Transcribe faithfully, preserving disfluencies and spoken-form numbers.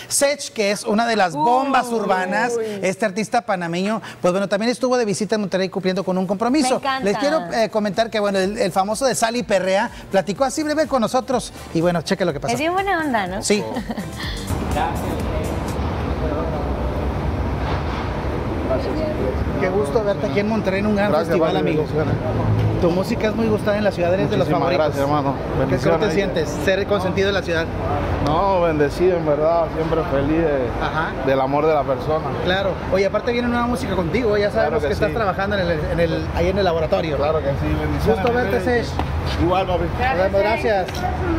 Sech, que es una de las bombas Uy. urbanas, este artista panameño, pues bueno, también estuvo de visita en Monterrey cumpliendo con un compromiso. Me encanta. Les quiero eh, comentar que, bueno, el, el famoso de Sal y Perrea platicó así breve con nosotros y bueno, cheque lo que pasó. Es bien buena onda, ¿no? Sí. Gracias. Qué gusto verte aquí en Monterrey en un gran Gracias, festival, padre, amigo. Tu música es muy gustada en la ciudad, eres de los favoritos. Gracias, hermano. ¿Qué cómo te sientes? Ser consentido en la ciudad. No, bendecido, en verdad. Siempre feliz de, Ajá. del amor de la persona. Claro. Oye, aparte viene nueva música contigo. Ya sabemos claro que, que sí. estás trabajando en el, en el, ahí en el laboratorio. Claro que sí. Bendiciones. Gusto verte, Sech. Igual, papi. Gracias. Gracias.